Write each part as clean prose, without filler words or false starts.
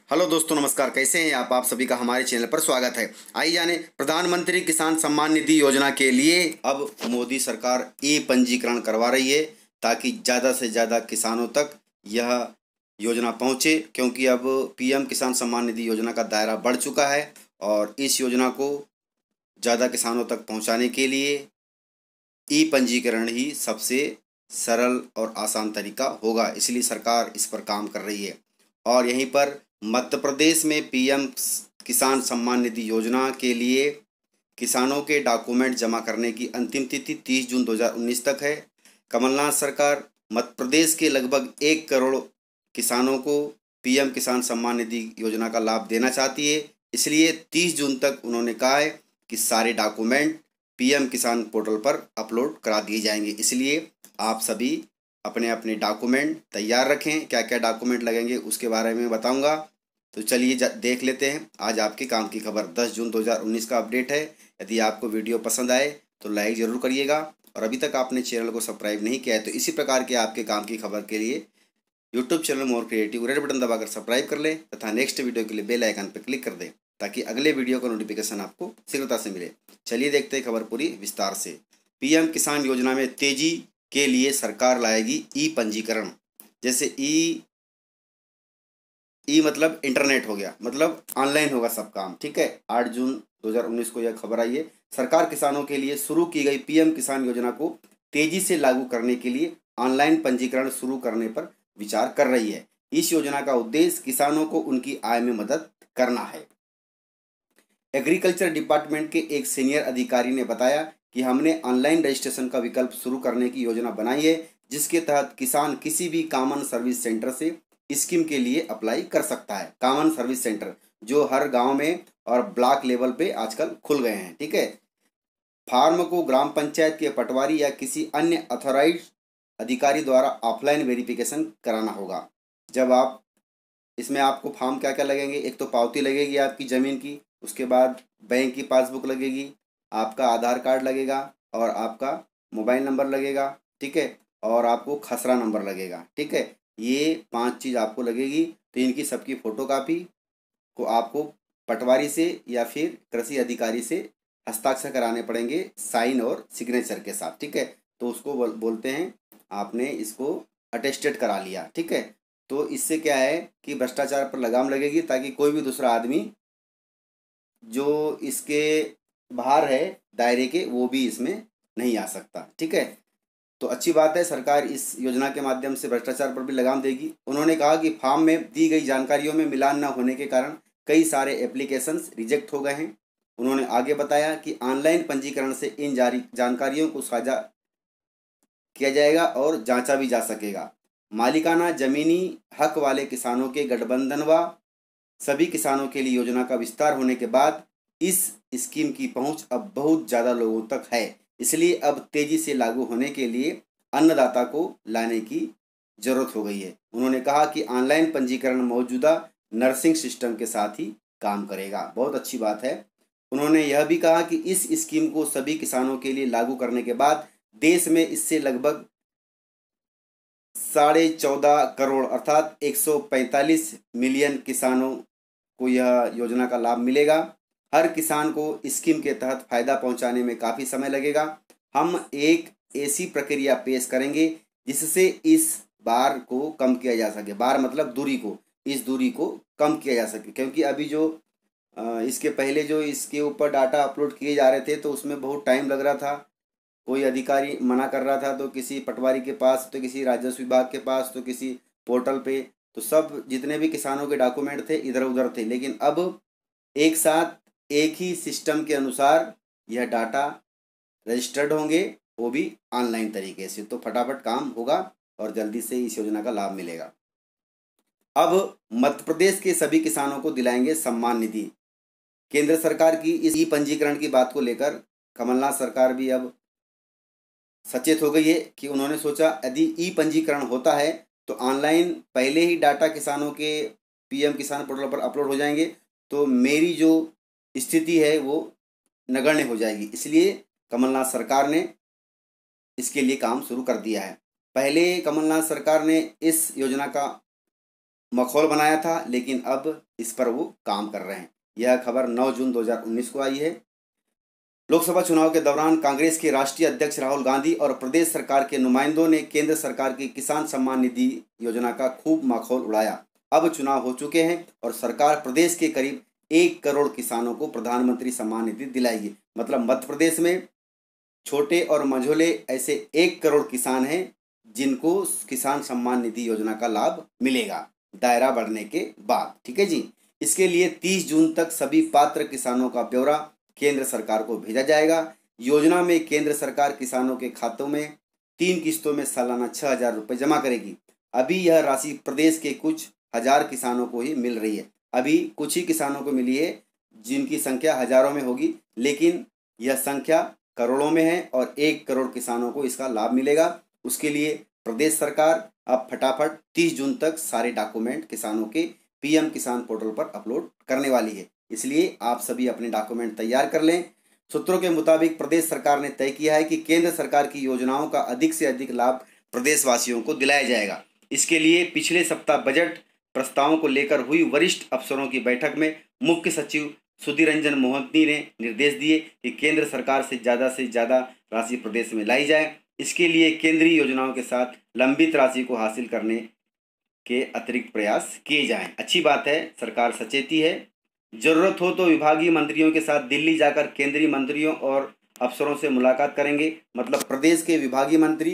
Hello दोस्तों, नमस्कार। कैसे हैं आप सभी का हमारे चैनल पर स्वागत है। आइए जाने प्रधानमंत्री किसान सम्मान निधि योजना के लिए अब मोदी सरकार ई पंजीकरण करवा रही है ताकि ज़्यादा से ज़्यादा किसानों तक यह योजना पहुंचे, क्योंकि अब पीएम किसान सम्मान निधि योजना का दायरा बढ़ चुका है और इस योजना को ज़्यादा किसानों तक पहुंचाने के लिए ई पंजीकरण ही सबसे सरल और आसान तरीका होगा। इसलिए सरकार इस पर काम कर रही है। और यहीं पर मध्य प्रदेश में पीएम किसान सम्मान निधि योजना के लिए किसानों के डॉक्यूमेंट जमा करने की अंतिम तिथि 30 जून 2019 तक है। कमलनाथ सरकार मध्य प्रदेश के लगभग 1 करोड़ किसानों को पीएम किसान सम्मान निधि योजना का लाभ देना चाहती है। इसलिए 30 जून तक उन्होंने कहा है कि सारे डॉक्यूमेंट पीएम किसान पोर्टल पर अपलोड करा दिए जाएंगे। इसलिए आप सभी अपने अपने डॉक्यूमेंट तैयार रखें। क्या क्या डॉक्यूमेंट लगेंगे उसके बारे में बताऊंगा। तो चलिए देख लेते हैं आज आपके काम की खबर। 10 जून 2019 का अपडेट है। यदि आपको वीडियो पसंद आए तो लाइक ज़रूर करिएगा और अभी तक आपने चैनल को सब्सक्राइब नहीं किया है तो इसी प्रकार के आपके काम की खबर के लिए YouTube channel more creative red button दबाकर सब्सक्राइब कर लें तथा नेक्स्ट वीडियो के लिए बेल आइकन पर क्लिक कर दें ताकि अगले वीडियो का नोटिफिकेशन आपको शीघ्रता से मिले। चलिए देखते हैं खबर पूरी विस्तार से। पीएम किसान योजना में तेजी के लिए सरकार लाएगी ई पंजीकरण। जैसे ई मतलब इंटरनेट हो गया, मतलब ऑनलाइन होगा सब काम। ठीक है, 8 जून 2019 को यह खबर आई है। सरकार किसानों के लिए शुरू की गई पीएम किसान योजना को तेजी से लागू करने के लिए ऑनलाइन पंजीकरण शुरू करने पर विचार कर रही है। इस योजना का उद्देश्य किसानों को उनकी आय में मदद करना है। एग्रीकल्चर डिपार्टमेंट के एक सीनियर अधिकारी ने बताया कि हमने ऑनलाइन रजिस्ट्रेशन का विकल्प शुरू करने की योजना बनाई है, जिसके तहत किसान किसी भी कॉमन सर्विस सेंटर से स्कीम के लिए अप्लाई कर सकता है। कॉमन सर्विस सेंटर जो हर गांव में और ब्लॉक लेवल पे आजकल खुल गए हैं। ठीक है, फार्म को ग्राम पंचायत के पटवारी या किसी अन्य अथॉराइज्ड अधिकारी द्वारा ऑफलाइन वेरिफिकेशन कराना होगा। जब आप इसमें आपको फॉर्म क्या क्या लगेंगे, एक तो पावती लगेगी आपकी ज़मीन की, उसके बाद बैंक की पासबुक लगेगी, आपका आधार कार्ड लगेगा और आपका मोबाइल नंबर लगेगा। ठीक है, और आपको खसरा नंबर लगेगा। ठीक है, ये 5 चीज़ आपको लगेगी। तो इनकी सबकी फ़ोटोकॉपी को आपको पटवारी से या फिर कृषि अधिकारी से हस्ताक्षर कराने पड़ेंगे, साइन और सिग्नेचर के साथ। ठीक है, तो उसको बोलते हैं आपने इसको अटेस्टेड करा लिया। ठीक है, तो इससे क्या है कि भ्रष्टाचार पर लगाम लगेगी ताकि कोई भी दूसरा आदमी जो इसके बाहर है दायरे के वो भी इसमें नहीं आ सकता। ठीक है, तो अच्छी बात है, सरकार इस योजना के माध्यम से भ्रष्टाचार पर भी लगाम देगी। उन्होंने कहा कि फॉर्म में दी गई जानकारियों में मिलान न होने के कारण कई सारे एप्लीकेशंस रिजेक्ट हो गए हैं। उन्होंने आगे बताया कि ऑनलाइन पंजीकरण से इन जारी जानकारियों को साझा किया जाएगा और जांचा भी जा सकेगा। मालिकाना जमीनी हक वाले किसानों के गठबंधन व सभी किसानों के लिए योजना का विस्तार होने के बाद इस स्कीम की पहुंच अब बहुत ज़्यादा लोगों तक है। इसलिए अब तेजी से लागू होने के लिए अन्नदाता को लाने की जरूरत हो गई है। उन्होंने कहा कि ऑनलाइन पंजीकरण मौजूदा नर्सिंग सिस्टम के साथ ही काम करेगा। बहुत अच्छी बात है। उन्होंने यह भी कहा कि इस स्कीम को सभी किसानों के लिए लागू करने के बाद देश में इससे लगभग 14.5 करोड़ अर्थात 145 मिलियन किसानों को यह योजना का लाभ मिलेगा। हर किसान को स्कीम के तहत फायदा पहुंचाने में काफ़ी समय लगेगा। हम एक ऐसी प्रक्रिया पेश करेंगे जिससे इस बार को कम किया जा सके। बार मतलब दूरी को, इस दूरी को कम किया जा सके, क्योंकि अभी जो इसके पहले जो इसके ऊपर डाटा अपलोड किए जा रहे थे तो उसमें बहुत टाइम लग रहा था। कोई अधिकारी मना कर रहा था तो किसी पटवारी के पास, तो किसी राजस्व विभाग के पास, तो किसी पोर्टल पे, तो सब जितने भी किसानों के डॉक्यूमेंट थे इधर उधर थे। लेकिन अब एक साथ एक ही सिस्टम के अनुसार यह डाटा रजिस्टर्ड होंगे, वो भी ऑनलाइन तरीके से, तो फटाफट काम होगा और जल्दी से इस योजना का लाभ मिलेगा। अब मध्य प्रदेश के सभी किसानों को दिलाएंगे सम्मान निधि। केंद्र सरकार की इस ई पंजीकरण की बात को लेकर कमलनाथ सरकार भी अब सचेत हो गई है कि उन्होंने सोचा यदि ई पंजीकरण होता है तो ऑनलाइन पहले ही डाटा किसानों के पीएम किसान पोर्टल पर अपलोड हो जाएंगे, तो मेरी जो स्थिति है वो नगण्य हो जाएगी। इसलिए कमलनाथ सरकार ने इसके लिए काम शुरू कर दिया है। पहले कमलनाथ सरकार ने इस योजना का मखौल बनाया था, लेकिन अब इस पर वो काम कर रहे हैं। यह खबर 9 जून 2019 को आई है। लोकसभा चुनाव के दौरान कांग्रेस के राष्ट्रीय अध्यक्ष राहुल गांधी और प्रदेश सरकार के नुमाइंदों ने केंद्र सरकार की किसान सम्मान निधि योजना का खूब मखौल उड़ाया। अब चुनाव हो चुके हैं और सरकार प्रदेश के करीब 1 करोड़ किसानों को प्रधानमंत्री सम्मान निधि दिलाएगी। मतलब मध्य प्रदेश में छोटे और मझोले ऐसे 1 करोड़ किसान हैं जिनको किसान सम्मान निधि योजना का लाभ मिलेगा दायरा बढ़ने के बाद। ठीक है जी। इसके लिए 30 जून तक सभी पात्र किसानों का ब्यौरा केंद्र सरकार को भेजा जाएगा। योजना में केंद्र सरकार किसानों के खातों में 3 किस्तों में सालाना 6,000 रुपये जमा करेगी। अभी यह राशि प्रदेश के कुछ हजार किसानों को ही मिल रही है। अभी कुछ ही किसानों को मिली है जिनकी संख्या हजारों में होगी, लेकिन यह संख्या करोड़ों में है और 1 करोड़ किसानों को इसका लाभ मिलेगा। उसके लिए प्रदेश सरकार अब फटाफट 30 जून तक सारे डॉक्यूमेंट किसानों के पीएम किसान पोर्टल पर अपलोड करने वाली है। इसलिए आप सभी अपने डॉक्यूमेंट तैयार कर लें। सूत्रों के मुताबिक प्रदेश सरकार ने तय किया है कि केंद्र सरकार की योजनाओं का अधिक से अधिक लाभ प्रदेशवासियों को दिलाया जाएगा। इसके लिए पिछले सप्ताह बजट प्रस्तावों को लेकर हुई वरिष्ठ अफसरों की बैठक में मुख्य सचिव सुधीर रंजन मोहंती ने निर्देश दिए कि केंद्र सरकार से ज़्यादा राशि प्रदेश में लाई जाए। इसके लिए केंद्रीय योजनाओं के साथ लंबित राशि को हासिल करने के अतिरिक्त प्रयास किए जाएं। अच्छी बात है, सरकार सचेती है। जरूरत हो तो विभागीय मंत्रियों के साथ दिल्ली जाकर केंद्रीय मंत्रियों और अफसरों से मुलाकात करेंगे। मतलब प्रदेश के विभागीय मंत्री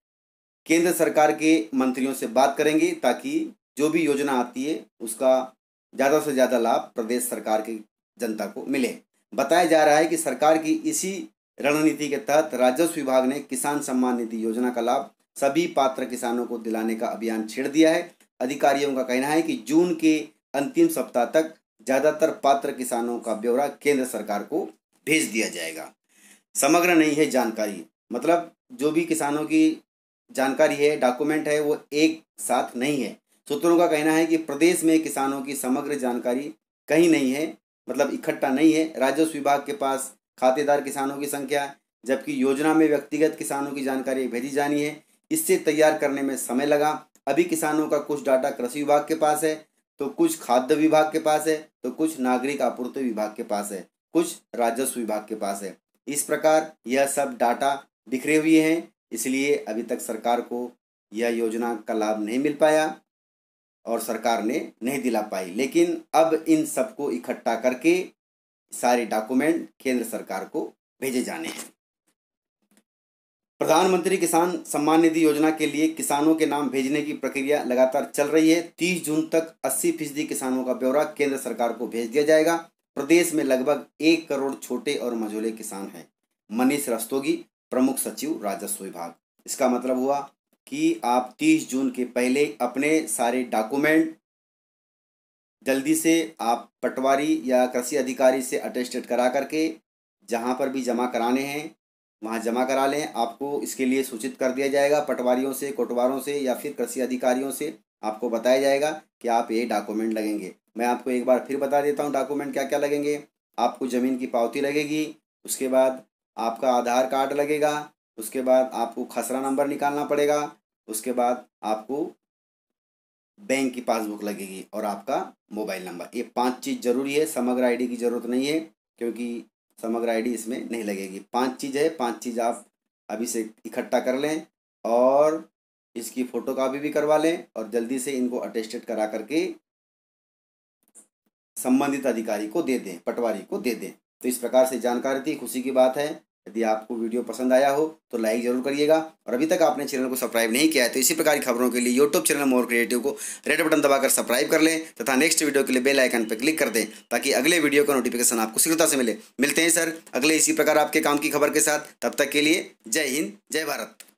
केंद्र सरकार के मंत्रियों से बात करेंगे ताकि जो भी योजना आती है उसका ज़्यादा से ज़्यादा लाभ प्रदेश सरकार की जनता को मिले। बताया जा रहा है कि सरकार की इसी रणनीति के तहत राजस्व विभाग ने किसान सम्मान निधि योजना का लाभ सभी पात्र किसानों को दिलाने का अभियान छेड़ दिया है। अधिकारियों का कहना है कि जून के अंतिम सप्ताह तक ज़्यादातर पात्र किसानों का ब्यौरा केंद्र सरकार को भेज दिया जाएगा। समग्र नहीं है जानकारी, मतलब जो भी किसानों की जानकारी है, डॉक्यूमेंट है, वो एक साथ नहीं है। सूत्रों का कहना है कि प्रदेश में किसानों की समग्र जानकारी कहीं नहीं है, मतलब इकट्ठा नहीं है। राजस्व विभाग के पास खातेदार किसानों की संख्या है, जबकि योजना में व्यक्तिगत किसानों की जानकारी भेजी जानी है। इससे तैयार करने में समय लगा। अभी किसानों का कुछ डाटा कृषि विभाग के पास है, तो कुछ खाद्य विभाग के पास है, तो कुछ नागरिक आपूर्ति विभाग के पास है, कुछ राजस्व विभाग के पास है। इस प्रकार यह सब डाटा बिखरे हुए हैं, इसलिए अभी तक सरकार को यह योजना का लाभ नहीं मिल पाया और सरकार ने नहीं दिला पाई। लेकिन अब इन सबको इकट्ठा करके सारे डॉक्यूमेंट केंद्र सरकार को भेजे जाने हैं। प्रधानमंत्री किसान सम्मान निधि योजना के लिए किसानों के नाम भेजने की प्रक्रिया लगातार चल रही है। 30 जून तक 80% किसानों का ब्यौरा केंद्र सरकार को भेज दिया जाएगा। प्रदेश में लगभग 1 करोड़ छोटे और मझोले किसान हैं। मनीष रस्तोगी, प्रमुख सचिव राजस्व विभाग। इसका मतलब हुआ कि आप 30 जून के पहले अपने सारे डॉक्यूमेंट जल्दी से आप पटवारी या कृषि अधिकारी से अटेस्टेड करा करके जहाँ पर भी जमा कराने हैं वहाँ जमा करा लें। आपको इसके लिए सूचित कर दिया जाएगा पटवारियों से, कोटवारों से या फिर कृषि अधिकारियों से। आपको बताया जाएगा कि आप ये डॉक्यूमेंट लगेंगे। मैं आपको एक बार फिर बता देता हूँ डॉक्यूमेंट क्या क्या लगेंगे। आपको ज़मीन की पावती लगेगी, उसके बाद आपका आधार कार्ड लगेगा, उसके बाद आपको खसरा नंबर निकालना पड़ेगा, उसके बाद आपको बैंक की पासबुक लगेगी और आपका मोबाइल नंबर। ये 5 चीज़ ज़रूरी है। समग्र आईडी की ज़रूरत नहीं है क्योंकि समग्र आईडी इसमें नहीं लगेगी। 5 चीज़ है, 5 चीज़ आप अभी से इकट्ठा कर लें और इसकी फ़ोटोकॉपी भी करवा लें और जल्दी से इनको अटेस्टेड करा करके संबंधित अधिकारी को दे दें, पटवारी को दे दें। तो इस प्रकार से जानकारी थी, खुशी की बात है। यदि आपको वीडियो पसंद आया हो तो लाइक ज़रूर करिएगा और अभी तक आपने चैनल को सब्सक्राइब नहीं किया है तो इसी प्रकार की खबरों के लिए यूट्यूब चैनल मोर क्रिएटिव को रेड बटन दबाकर सब्सक्राइब कर लें तथा नेक्स्ट वीडियो के लिए बेल आइकन पर क्लिक कर दें ताकि अगले वीडियो का नोटिफिकेशन आपको शीघ्रता से मिले। मिलते हैं सर अगले इसी प्रकार आपके काम की खबर के साथ। तब तक के लिए जय हिंद, जय भारत।